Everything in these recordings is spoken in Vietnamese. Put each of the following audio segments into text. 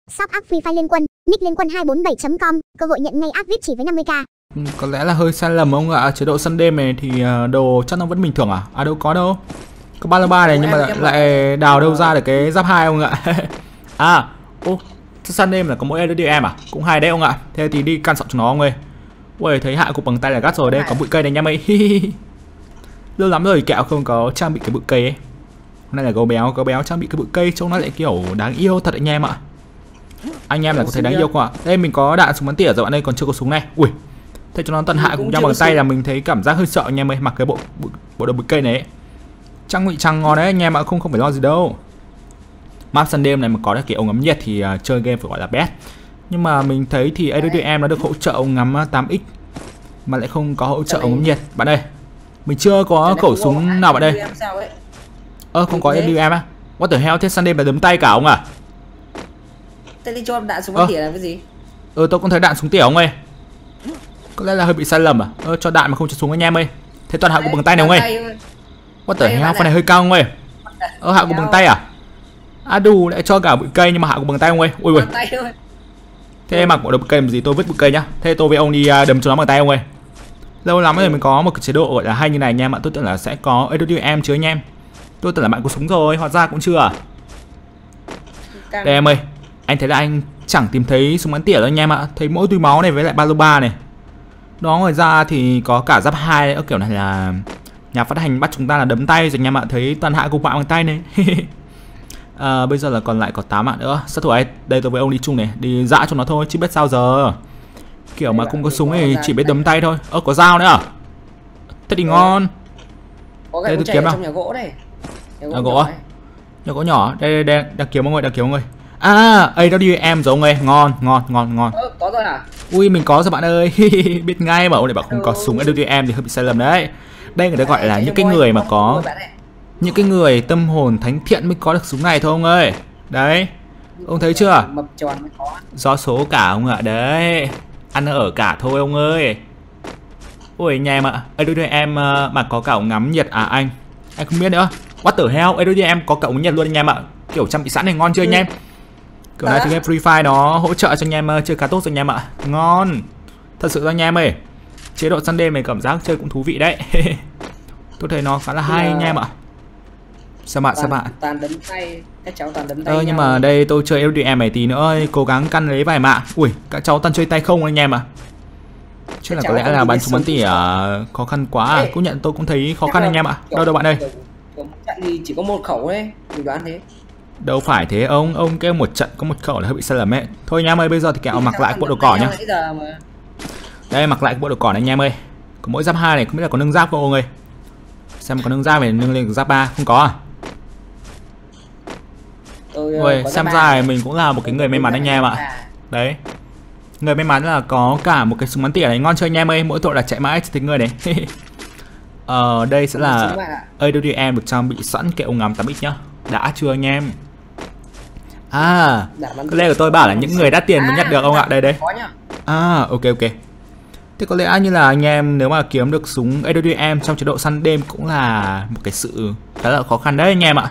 Shop app Free Fire Liên Quân, nick Liên Quân 247.com, cơ hội nhận ngay app VIP chỉ với 50k. Có lẽ là hơi sai lầm ông ạ. Chế độ săn đêm này thì đồ chắc nó vẫn bình thường à? À đâu có đâu. Có 3 này nhưng mà lại đào đâu ra được cái giáp 2 ông ạ. À, săn đêm là có mỗi LDM à? Cũng hay đấy ông ạ. Thế thì đi căn sọ cho nó ông ơi. Ui, thấy hạ cục bằng tay là gắt rồi. Đây có bụi cây này nha mày. Lâu lắm rồi kẹo không có trang bị cái bụi cây ấy. Hôm nay là gấu béo trang bị cái bụi cây trông nó lại kiểu đáng yêu thật anh em ạ. Anh em là có thấy đáng yêu không ạ? Đây mình có đạn súng bắn tỉa rồi bạn ơi, còn chưa có súng này. Ui, thế cho nó tận hại cùng nhau bằng tay là mình thấy cảm giác hơi sợ anh em ơi. Mặc cái bộ đồ bụi cây này ấy. Trang ngụy trang ngon đấy anh em ạ, không phải lo gì đâu. Map săn đêm này mà có được cái ống ngắm nhiệt thì chơi game phải gọi là best. Nhưng mà mình thấy thì AWM nó được hỗ trợ ống ngắm 8x mà lại không có hỗ trợ ống ngắm nhiệt. Bạn ơi, mình chưa có khẩu súng nào bạn ơi. Không có AWM á. What the hell, thế săn đêm là đấm tay cả ông à? Thế đi cho đạn súng bắn tỉa làm cái gì? Tôi cũng thấy đạn súng tỉa ông ơi. Có lẽ là hơi bị sai lầm à? Cho đạn mà không cho súng anh em ơi. Thế toàn hạ cục bằng tay này ông ơi. What the hell, phần này hơi cao ông ơi. Hạ cục bằng tay à? À đủ, lại cho cả bụi cây nhưng mà hạ cục bằng tay ông ơi. Ui ui. Thế mặc bộ đồ bụi cây làm gì, tôi vứt bụi cây nhá. Thế tôi với ông đi đấm cho nó bằng tay ông ơi. Lâu lắm rồi mình có một cái chế độ gọi là hay như này nha bạn. Tôi tưởng là sẽ có AWM chứ anh em. Tôi tưởng là bạn có súng rồi, hóa ra cũng chưa à? Đây em ơi, anh thấy là anh chẳng tìm thấy súng bắn tỉa đâu anh em ạ. Thấy mỗi túi máu này với lại ba lô ba này. Đó, ngoài ra thì có cả giáp 2 kiểu này là nhà phát hành bắt chúng ta là đấm tay rồi anh em ạ. Thấy toàn hạ cục bạn bằng tay này. Bây giờ là còn lại có 8 bạn nữa. Sát thủ ấy, đây tôi với ông đi chung này, đi dã cho nó thôi chứ biết sao giờ. Kiểu mà không có súng thì chỉ biết đấm tay thôi. Có dao nữa à? Thế thì ngon. Đây tôi kiếm nào. Nhà gỗ đây. Nhà gỗ à? Nhà gỗ nhỏ. Đây đang kiếm ông ơi, đang kiếm ông ơi. À, AWM rồi ông ơi, ngon. Có rồi à? Ui, mình có rồi bạn ơi. Biết ngay mà ông này bảo không có súng AWM thì hơi bị sai lầm đấy. Đây người ta gọi là những cái người mà có những cái người tâm hồn thánh thiện mới có được súng này thôi ông ơi. Đấy, ông thấy chưa? Do số cả ông ạ. Đấy, ăn ở cả thôi ông ơi. Ui anh em ạ, AWM mà có cả ống ngắm nhiệt à anh không biết nữa. What the hell, AWM có cả ống nhiệt luôn anh em ạ. Kiểu trang bị sẵn này ngon chưa anh em? Kiểu này thì game Free Fire nó hỗ trợ cho anh em chơi khá tốt rồi anh em ạ. Ngon thật sự anh em ơi. Chế độ săn đêm này cảm giác chơi cũng thú vị đấy. Tôi thấy nó khá là hay anh em ạ. Sao bạn? Toàn đấm tay, các cháu toàn đấm tay. Nhưng mà đây tôi chơi LDM này tí nữa ơi, cố gắng căn lấy vài mạng. Ui, các cháu toàn chơi tay không anh em ạ. Chứ là có lẽ là bắn súng bắn tỉa khó khăn quá à. Cũng nhận tôi cũng thấy khó khăn anh em ạ. Đâu bạn ơi. Trận thì chỉ có một khẩu đấy, mình đoán thế. Đâu phải thế ông kêu một trận có một khẩu là hơi bị sai lầm ấy. Thôi anh em ơi, bây giờ thì kẹo mặc lại bộ đồ cỏ nhá. Đây, mặc lại bộ đồ cỏ này anh em ơi. Có mỗi giáp 2 này, không biết là có nâng giáp không ông ơi. Xem có nâng giáp này, nâng lên giáp 3 không có à? Ôi, xem ra mình cũng là một cái người may mắn anh em ạ. Đấy. Người may mắn là có cả một cái súng bắn tỉa này ngon chơi anh em ơi, mỗi tội là chạy mãi thì người này. Đây sẽ là AWM được trang bị sẵn cái ống ngắm 8x nhá. Đã chưa anh em? À, có lẽ của tôi bảo là những người đắt tiền mới nhận được không ạ? Đây. À, ok. Thế có lẽ như là anh em nếu mà kiếm được súng AWM trong chế độ săn đêm cũng là một cái sự khá là khó khăn đấy anh em ạ.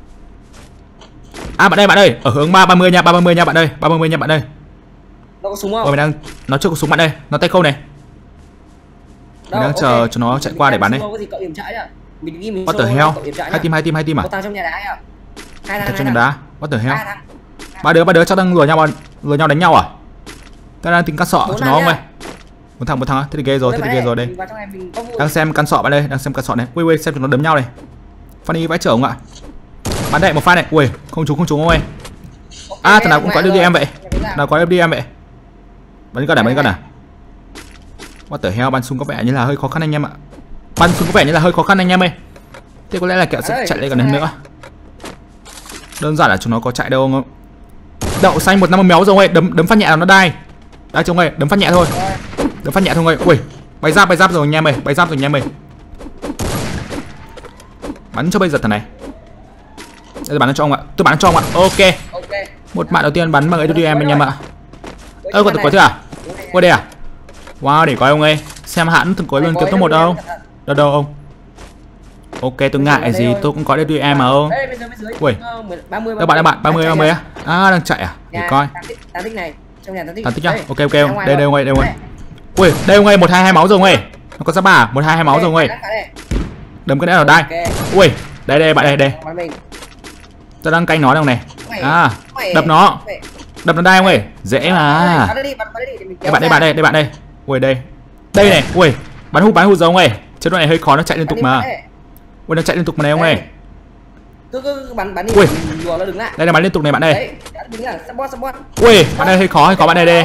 À bạn ơi, ở hướng 30 nha, 30 nha bạn ơi, 30 nha bạn ơi. Nó có súng không? Nó chưa có súng bạn ơi, nó tay không này. Mình đang chờ cho nó chạy qua để bắn đây. What the hell? Hai team à? Một thằng trong nhà đá à? Hai thằng trong nhà đá. What the hell? Ba đứa chắc đang lùa nhau đánh nhau à? Ta đang tính cắt sọ cho nó không ơi. Một thằng thế thì ghê rồi, đây. Đang xem căn sọ bạn ơi, này. Ui xem chúng nó đấm nhau này. Funny vãi chở không ạ? Bắn đậy một phát này. Ui, không trúng không ơi. À, thằng nào cũng có FDM vậy. Bắn con à? What the hell, bắn súng có vẻ như là hơi khó khăn anh em ạ. Thế có lẽ là kẹo sẽ chạy lên gần hơn nữa. Đơn giản là chúng nó có chạy đâu không? Đậu xanh 150 méo rồi ơi, đấm phát nhẹ là nó đai. Đây trông ơi, đấm phát nhẹ thôi ơi. Ui, bay giáp rồi anh em ơi, Bắn cho bây giờ thằng này. Đây bắn cho ông ạ. Tôi bắn cho ông ạ. Ok. Một mạng đầu tiên bắn bằng AWM anh em ạ. Có thứ à? Qua đây à? Wow, để coi ông ơi. Xem hãn từng cuối luôn kiếm top 1 đâu. Đâu ông. Ok, tôi ngại gì, tôi cũng có DDM mà không. Ui, đâu bạn, 30 á. À, đang chạy à? Để coi. Tán tích này, trong nhà tán tích. Tán tích nhá. Ok, đây ông ơi. Ui, đây ông ơi, 122 máu rồi ông ơi. Nó có giáp 3, 122 máu rồi ông ơi. Đấm cái này vào đây. Ui, đây bạn đây. Tôi đang canh nó đâu này. À, đập nó đây ông ơi. Dễ mà. Đây bạn đây. Ui đây này. Ui, bắn hút rồi ông ơi. Chế độ này hơi khó, nó chạy liên tục mà. Ui, nó chạy liên tục mà này ông ơi. Cứ bắn đi. Ui, đùa nó đứng lại. đây là bắn liên tục này bạn đây. Support. Ui, bạn đây hơi khó bạn đây.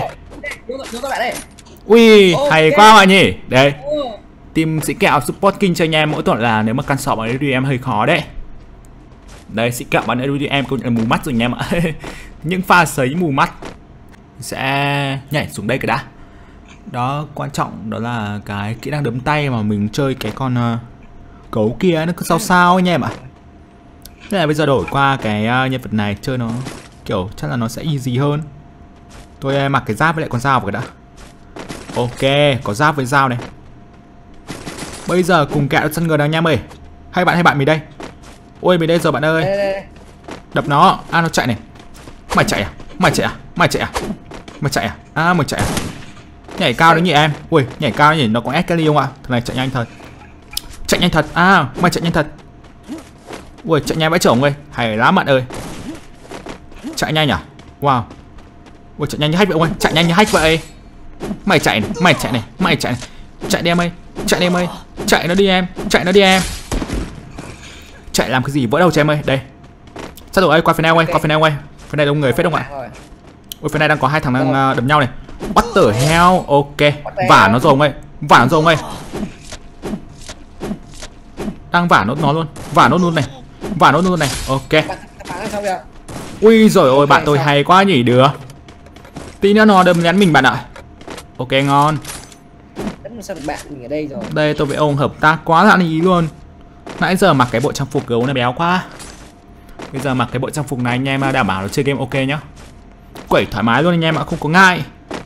Ui, hay quá bạn nhỉ. Đây. Team sĩ kẹo support king cho anh em mỗi tuần là nếu mà căn sọ bằng DDM hơi khó đấy. Đây, sĩ kẹo bắn DDM cũng là mù mắt rồi anh em ạ. Những pha sấy mù mắt sẽ nhảy xuống đây cái đã. Đó, quan trọng đó là cái kỹ năng đấm tay mà mình chơi cái con gấu kia nó cứ sao anh em ạ. Thế là bây giờ đổi qua cái nhân vật này chơi nó kiểu chắc là nó sẽ easy hơn. Tôi mặc cái giáp với lại con dao vào cái đã. Ok, có giáp với dao này. Bây giờ cùng kẹo sân người nào nha ơi. Hai bạn mình đây. Ôi mình đây rồi bạn ơi. Đây. Đập nó. À nó chạy này. Mày chạy à? À mày chạy à? Nhảy cao đấy nhỉ em. Ui nhảy cao đấy nhỉ. Nó có Escali không ạ? Thằng này chạy nhanh thật. À mày chạy nhanh thật. Ui chạy nhanh vãi chổng ơi. Hay lắm bạn ơi. Chạy nhanh à? Wow. Ui chạy nhanh như hack vậy ông ơi. Chạy nhanh như hack vậy. Mày chạy này. Chạy đi em ơi. Chạy nó đi em. Chạy làm cái gì vỡ đầu cho em ơi. Đây. Sao rồi ơi, qua phía này ơi. Phía này đông người phết không ạ? Ôi phía này đang có hai thằng đang đấm nhau này. What the hell? Ok. Vả nó rồi ông ơi. Đang vả nốt nó luôn. Vả nốt luôn này. Ok. Ui rồi ôi bạn tôi hay quá nhỉ được. Tí nữa nó đâm lén mình bạn ạ. Ok ngon. Sao được bạn mình ở đây rồi. Đây tôi với ông hợp tác quá là ý luôn. Nãy giờ mặc cái bộ trang phục gấu này béo quá. Bây giờ mặc cái bộ trang phục này anh em đảm bảo là chơi game ok nhá. Quẩy thoải mái luôn anh em ạ, không có ngại.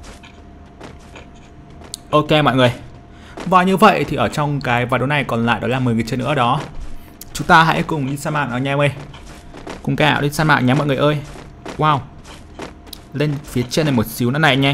Ok mọi người. Và như vậy thì ở trong cái ván đấu này còn lại đó là 10 người chơi nữa đó. Chúng ta hãy cùng đi săn mạng anh em ơi. Cùng kẹo đi săn mạng nhé mọi người ơi. Wow. Lên phía trên này một xíu nữa này anh em.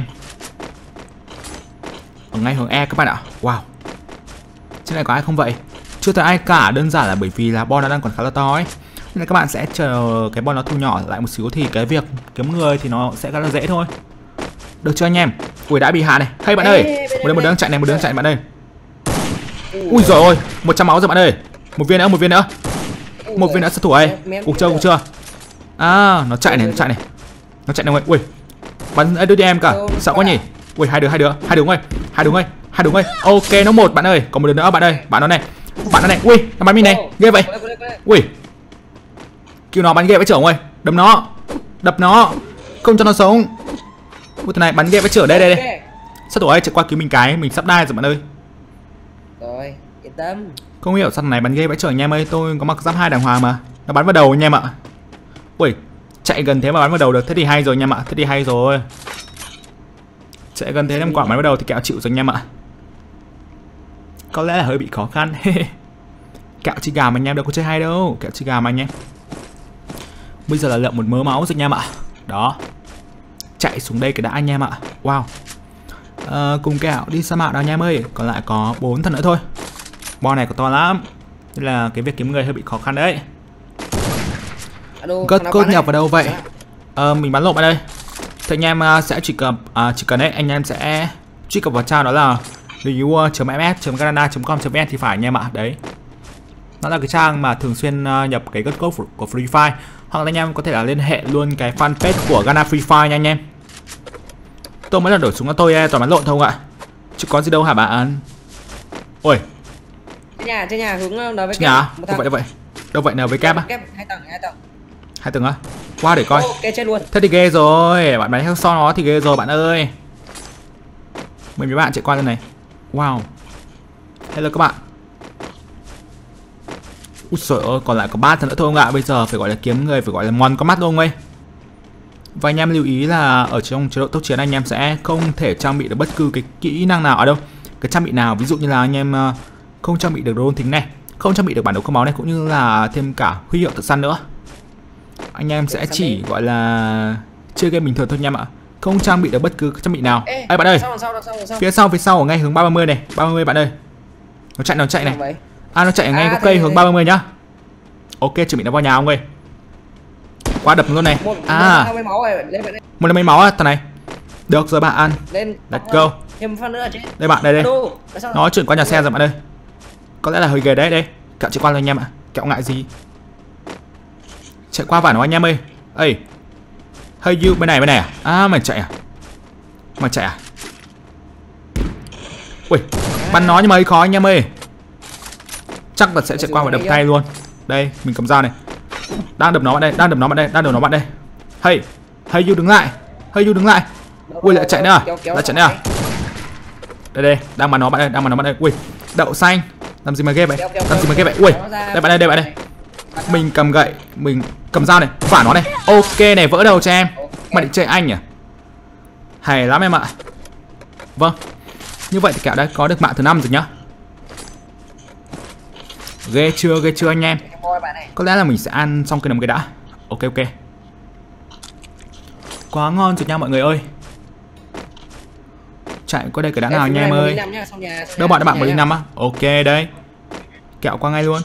Ở ngay hướng E các bạn ạ. Wow. Trên này có ai không vậy? Chưa thấy ai cả, đơn giản là bởi vì là bon nó đang còn khá là to ấy. Nên là các bạn sẽ chờ cái bon nó thu nhỏ lại một xíu thì cái việc kiếm người thì nó sẽ khá là dễ thôi. Được chưa anh em? Ui đã bị hạ này. Hey bạn ơi. Một đứa chạy này, bạn ơi. Ui giời ơi, 100 máu rồi bạn ơi. Một viên nữa. Sát thủ ơi. Cục chưa? À, nó chạy này. Nó chạy này. Ui. Bắn đưa đi em cả. Sợ quá nhỉ. Ui hai đứa ơi. Ok nó một bạn ơi, còn một đứa nữa bạn ơi. Bạn nó này. Ui, nó bắn mình này. Ghê vậy. Ui. Kêu nó bắn ghê với trưởng ơi. Đập nó. Không cho nó sống. Ui thằng này bắn ghê với trưởng đây. Sát thủ ơi, chạy qua cứu mình cái, mình sắp đai rồi bạn ơi. Rồi, yên tâm. Không hiểu sao thằng này bắn ghê với trưởng anh em ơi, tôi có mặc giáp 2 đàng hoàng mà. Nó bắn vào đầu anh em ạ. Ui, chạy gần thế mà bắn vào đầu được, thế thì hay rồi anh em ạ, Chạy gần thế 5 quả bắn vào đầu thì kẹo chịu rồi anh em ạ. Có lẽ là hơi bị khó khăn. Kẹo chi gà mà anh em đâu có chơi hay đâu. Kẹo chi gà mà anh em. Bây giờ là lượng một mớ máu rồi anh em ạ. Đó. Chạy xuống đây cái đã anh em ạ. Wow. Cùng kẹo đi sa mạc nào anh em ơi. Còn lại có 4 thằng nữa thôi. Bo này có to lắm. Nên là cái việc kiếm người hơi bị khó khăn đấy. Gớt cốt nhập vào đâu vậy? Mình bắn lộn vào đây. Thì anh em sẽ chỉ cần đấy, anh em sẽ truy cập vào trang đó là reviewer.ms.canada.com.vn thì phải anh em ạ. Đấy. Nó là cái trang mà thường xuyên nhập cái gớt code của Free Fire. Hoặc là anh em có thể là liên hệ luôn cái fanpage của Ghana Free Fire nha anh em. Tôi mới là đổi súng là tôi toàn bắn lộn thôi không ạ? Chứ có gì đâu hả bạn? Ôi. Trên nhà hướng nói với nhà. Đâu vậy nào với kép á? Hai tầng á? Qua để coi. Ok chết luôn. Thế thì ghê rồi, bạn bắn theo so nó thì ghê rồi bạn ơi. Mấy bạn chạy qua lên này. Wow. Hello các bạn. Úi trời ơi, còn lại có 3 thằng nữa thôi không ạ? Bây giờ phải gọi là kiếm người, phải gọi là ngon có mắt luôn ấy. Và anh em lưu ý là ở trong chế độ tốc chiến anh em sẽ không thể trang bị được bất cứ cái kỹ năng nào ở đâu. Cái trang bị nào, ví dụ như là anh em không trang bị được drone thính này, không trang bị được bản đồ không máu này, cũng như là thêm cả huy hiệu tự săn nữa. Anh em sẽ chỉ gọi là chơi game bình thường thôi anh em ạ, không trang bị được bất cứ trang bị nào. Ê bạn ơi, phía sau ở ngay hướng 330 này, 30 bạn ơi. Nó chạy này. Nó chạy ở ngay gốc cây hướng 330 nhá. Ok, chuẩn bị nó vào nhà ông ơi. Qua đập luôn này. Một lấy mấy máu á thằng này. Được rồi bạn ăn. Let's go. Thêm phát nữa chứ. Đây bạn, đây. Nó chuyển qua nhà xe rồi bạn ơi. Có lẽ là hơi ghê đấy, đây. Kẹo chạy qua rồi anh em ạ. Kẹo ngại gì. Chạy qua vả nó anh em ơi. Ê. Hey you, bên này à? À mày chạy à? Ui, bắn nó nhưng mà hơi khó anh em ơi. Chắc là sẽ chạy qua và đập tay luôn. Đây, mình cầm dao này. Đang đập nó bạn đây. Hey you đứng lại. Ui lại chạy nữa à? Đây, đang bắn nó bạn ơi. Ui, đậu xanh. Làm gì mà ghê vậy? Ui, đây bạn ơi. Mình cầm gậy, mình cầm dao này, phả nó này. Ok này, vỡ đầu cho em. Mày định chơi anh à? Hay lắm em ạ. Vâng. Như vậy thì kẹo đã có được mạng thứ 5 rồi nhá. Ghê chưa anh em? Có lẽ là mình sẽ ăn xong cái nấm cái đã. Ok. Quá ngon rồi nha mọi người ơi. Chạy qua đây cái đã nào anh em ơi. Đâu bạn 105 á. Ok đây. Kẹo qua ngay luôn.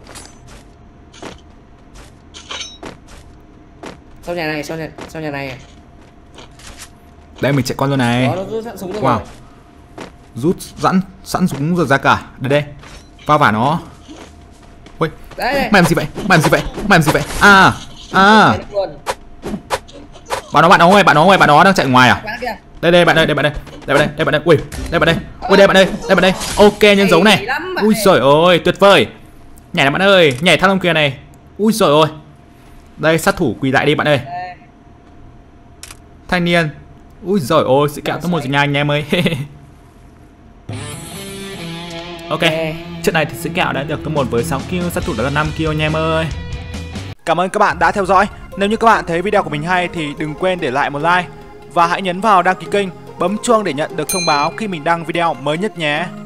Sau nhà này. Đây mình chạy qua luôn này. Wow. Rút sẵn súng rồi ra cả. Đây. Va vả nó. Ui. Mày làm gì vậy? À. Bạn nó đang chạy ngoài à? Đây bạn ơi. Ui, đây bạn ơi. Ok, nhân dấu này. Ui giời ơi, tuyệt vời. Nhảy này bạn ơi, nhảy thang lông kia này. Ui giời ơi. Đây, sát thủ quỳ lại đi bạn ơi. Thanh niên. Ui giời ơi, sự kẹo top 1 rồi nha anh em ơi. Ok, trận này thì sự kẹo đã được top 1 với 6 kill, sát thủ đó là 5 kill anh em ơi. Cảm ơn các bạn đã theo dõi. Nếu như các bạn thấy video của mình hay thì đừng quên để lại một like và hãy nhấn vào đăng ký kênh, bấm chuông để nhận được thông báo khi mình đăng video mới nhất nhé.